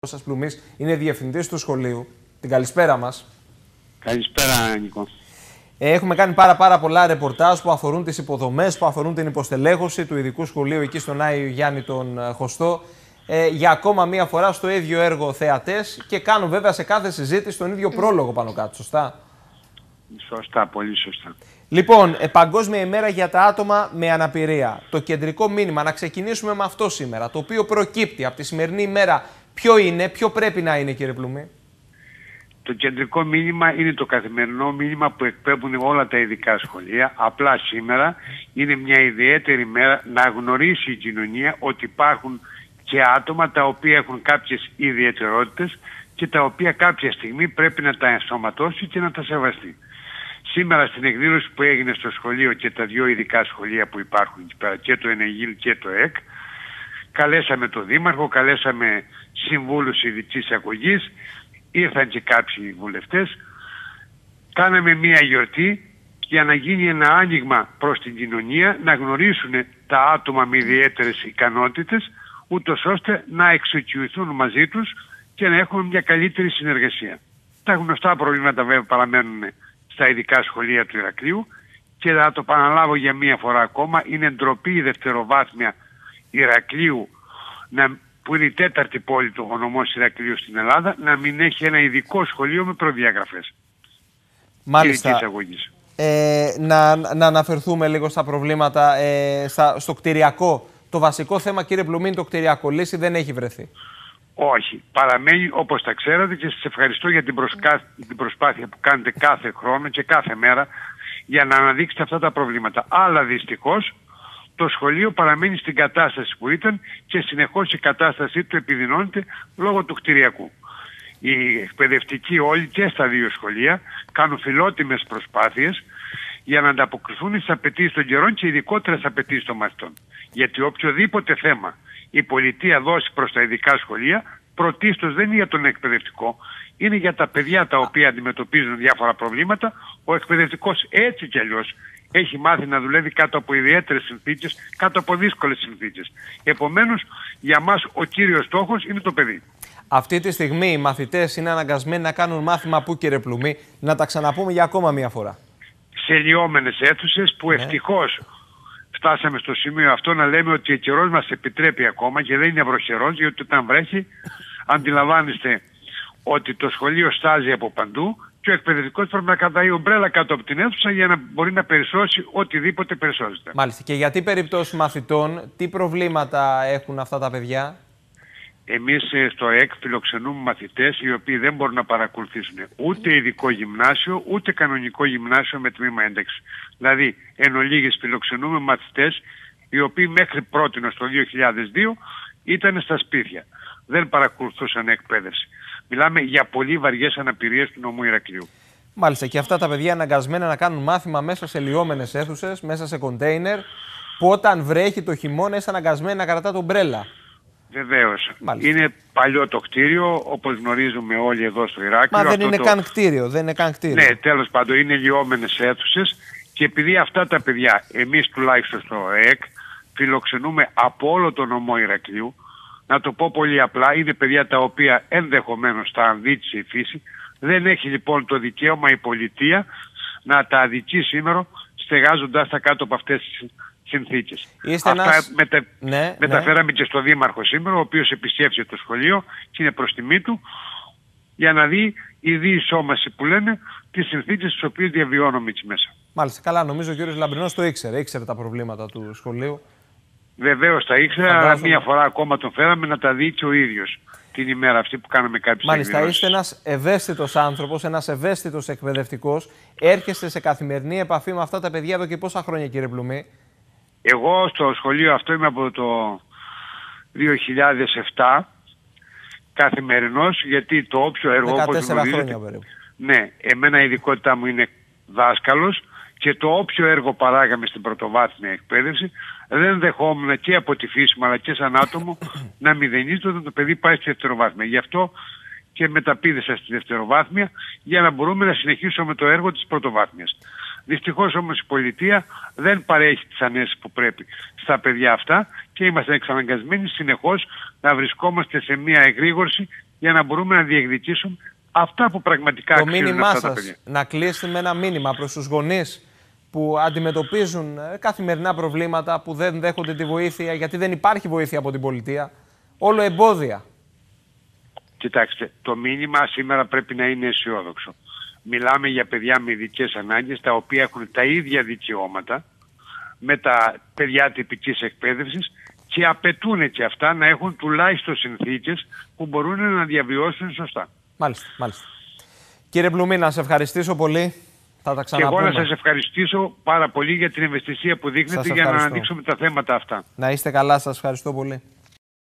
σας Πλουμής είναι διευθυντής του σχολείου. Την καλησπέρα μας. Καλησπέρα, Νίκο. Έχουμε κάνει πάρα πολλά ρεπορτάζ που αφορούν τις υποδομές, που αφορούν την υποστελέχωση του ειδικού σχολείου εκεί στον Άγιο Γιάννη τον Χωστό. Για ακόμα μία φορά στο ίδιο έργο θεατές και κάνουν βέβαια σε κάθε συζήτηση τον ίδιο πρόλογο πάνω κάτω, σωστά? Σωστά, πολύ σωστά. Λοιπόν, Παγκόσμια ημέρα για τα άτομα με αναπηρία. Το κεντρικό μήνυμα, να ξεκινήσουμε με αυτό σήμερα, το οποίο προκύπτει από τη σημερινή ημέρα, ποιο είναι, ποιο πρέπει να είναι, κύριε Πλουμί? Το κεντρικό μήνυμα είναι το καθημερινό μήνυμα που εκπέμπουν όλα τα ειδικά σχολεία. Απλά σήμερα είναι μια ιδιαίτερη μέρα να γνωρίσει η κοινωνία ότι υπάρχουν και άτομα τα οποία έχουν κάποιες ιδιαιτερότητες και τα οποία κάποια στιγμή πρέπει να τα ενσωματώσει και να τα σεβαστεί. Σήμερα στην εκδήλωση που έγινε στο σχολείο και τα δύο ειδικά σχολεία που υπάρχουν εκεί πέρα, και το ΕΝΕΓΙΛ και το ΕΚ, καλέσαμε τον Δήμαρχο, καλέσαμε συμβούλους ειδικής αγωγής, ήρθαν και κάποιοι βουλευτές, κάναμε μία γιορτή για να γίνει ένα άνοιγμα προς την κοινωνία, να γνωρίσουν τα άτομα με ιδιαίτερες ικανότητες, ούτως ώστε να εξοικειωθούν μαζί τους και να έχουμε μια καλύτερη συνεργασία. Τα γνωστά προβλήματα βέβαια παραμένουν στα ειδικά σχολεία του Ηρακλείου και θα το επαναλάβω για μία φορά ακόμα, είναι ντροπή η δευτεροβάθμια Ηρακλείου, που είναι η τέταρτη πόλη του ονομός Ηρακλείου στην Ελλάδα, να μην έχει ένα ειδικό σχολείο με προδιαγραφές. Μάλιστα. Να αναφερθούμε λίγο στα προβλήματα στο κτηριακό. Το βασικό θέμα, κύριε Πλουμί, είναι το κτηριακό. Λύση δεν έχει βρεθεί. Όχι. Παραμένει όπως τα ξέρατε και σας ευχαριστώ για την προσπάθεια που κάνετε κάθε χρόνο και κάθε μέρα για να αναδείξετε αυτά τα προβλήματα. Αλλά δυστυχώς το σχολείο παραμένει στην κατάσταση που ήταν και συνεχώς η κατάστασή του επιδεινώνεται λόγω του κτηριακού. Οι εκπαιδευτικοί όλοι και στα δύο σχολεία κάνουν φιλότιμες προσπάθειες για να ανταποκριθούν στις απαιτήσεις των καιρών και ειδικότερα στις απαιτήσεις των μαθητών. Γιατί οποιοδήποτε θέμα η πολιτεία δώσει προς τα ειδικά σχολεία, πρωτίστως δεν είναι για τον εκπαιδευτικό, είναι για τα παιδιά τα οποία αντιμετωπίζουν διάφορα προβλήματα. Ο εκπαιδευτικός έτσι κι αλλιώς έχει μάθει να δουλεύει κάτω από ιδιαίτερες συνθήκες, κάτω από δύσκολες συνθήκες. Επομένως, για μας ο κύριος στόχος είναι το παιδί. Αυτή τη στιγμή οι μαθητές είναι αναγκασμένοι να κάνουν μάθημα που, κύριε Πλουμί, να τα ξαναπούμε για ακόμα μία φορά? Σε λιώμενες αίθουσες που ευτυχώς φτάσαμε στο σημείο αυτό να λέμε ότι ο καιρός μας επιτρέπει ακόμα και δεν είναι βροχερός, γιατί όταν βρέχει αντιλαμβάνεστε ότι το σχολείο στάζει από παντού και ο εκπαιδευτικός πρέπει να κρατάει ομπρέλα κάτω από την αίθουσα για να μπορεί να περισσώσει οτιδήποτε περισσώζεται. Μάλιστα. Και για τι περιπτώσεις μαθητών, τι προβλήματα έχουν αυτά τα παιδιά? Εμείς στο ΕΚ φιλοξενούμε μαθητές οι οποίοι δεν μπορούν να παρακολουθήσουν ούτε ειδικό γυμνάσιο ούτε κανονικό γυμνάσιο με τμήμα ένταξη. Δηλαδή, εν ολίγης φιλοξενούμε μαθητές οι οποίοι μέχρι πρότινος το 2002 ήταν στα σπίτια. Δεν παρακολουθούσαν εκπαίδευση. Μιλάμε για πολύ βαριές αναπηρίες του νομού Ηρακλείου. Μάλιστα. Και αυτά τα παιδιά αναγκασμένα να κάνουν μάθημα μέσα σε λιώμενες αίθουσες, μέσα σε κοντέινερ, που όταν βρέχει το χειμώνα είσαι αναγκασμένοι να κρατάτε ομπρέλα. Βεβαίως. Είναι παλιό το κτίριο, όπως γνωρίζουμε όλοι εδώ στο Ηράκλειο. Μα δεν είναι καν κτίριο, δεν είναι καν κτίριο. Ναι, τέλος πάντων, είναι λιώμενες αίθουσες και επειδή αυτά τα παιδιά, εμείς τουλάχιστον στο ΕΚ, φιλοξενούμε από όλο το νομό Ηρακλείου, να το πω πολύ απλά, είναι παιδιά τα οποία ενδεχομένως τα αδίκησε η φύση, δεν έχει λοιπόν το δικαίωμα η πολιτεία να τα αδικεί σήμερα στεγάζοντας τα κάτω από αυτές τις συνθήκες. Αυτά μεταφέραμε και στο Δήμαρχο σήμερα, ο οποίος επισκέφθηκε το σχολείο και είναι προς τιμή του για να δει η διεισόμαση που λένε τις συνθήκες τις οποίες διαβιώνουμε εκεί μέσα. Μάλιστα, καλά, νομίζω ο κύριος Λαμπρινός το ήξερε τα προβλήματα του σχολείου. Βεβαίως τα ήξερε, αλλά μία φορά ακόμα τον φέραμε να τα δει και ο ίδιος την ημέρα αυτή που κάναμε κάποιες εκδηλώσεις. Μάλιστα, είστε ένας ευαίσθητος άνθρωπος, ένας ευαίσθητος εκπαιδευτικός. Έρχεστε σε καθημερινή επαφή με αυτά τα παιδιά εδώ και πόσα χρόνια, κύριε Πλουμί? Εγώ στο σχολείο αυτό είμαι από το 2007 καθημερινός, γιατί το όποιο έργο, όπως γνωρίζετε, ναι, εμένα η ειδικότητά μου είναι δάσκαλος και το όποιο έργο παράγαμε στην πρωτοβάθμια εκπαίδευση δεν δεχόμουν και από τη φύση μου αλλά και σαν άτομο να μηδενίζεται όταν το παιδί πάει στη δευτεροβάθμια. Γι' αυτό και μεταπήδησα στη δευτεροβάθμια για να μπορούμε να συνεχίσουμε το έργο της πρωτοβάθμιας. Δυστυχώς όμως η πολιτεία δεν παρέχει τις ανέσεις που πρέπει στα παιδιά αυτά και είμαστε εξαναγκασμένοι συνεχώς να βρισκόμαστε σε μια εγρήγορση για να μπορούμε να διεκδικήσουμε αυτά που πραγματικά το αξίζουν μήνυμά αυτά τα σας, παιδιά. να κλείσετε με ένα μήνυμα προς τους γονείς που αντιμετωπίζουν καθημερινά προβλήματα, που δεν δέχονται τη βοήθεια, γιατί δεν υπάρχει βοήθεια από την πολιτεία, όλο εμπόδια. Κοιτάξτε, το μήνυμα σήμερα πρέπει να είναι αισιόδοξο. Μιλάμε για παιδιά με ειδικές ανάγκες, τα οποία έχουν τα ίδια δικαιώματα με τα παιδιά τυπικής εκπαίδευσης και απαιτούν και αυτά να έχουν τουλάχιστον συνθήκες που μπορούν να διαβιώσουν σωστά. Μάλιστα, μάλιστα. Κύριε Μπλουμί, να σε ευχαριστήσω πολύ. Θα τα ξαναπούμε. Και εγώ να σας ευχαριστήσω πάρα πολύ για την ευαισθησία που δείχνετε για να αναδείξουμε τα θέματα αυτά. Να είστε καλά, σας ευχαριστώ πολύ.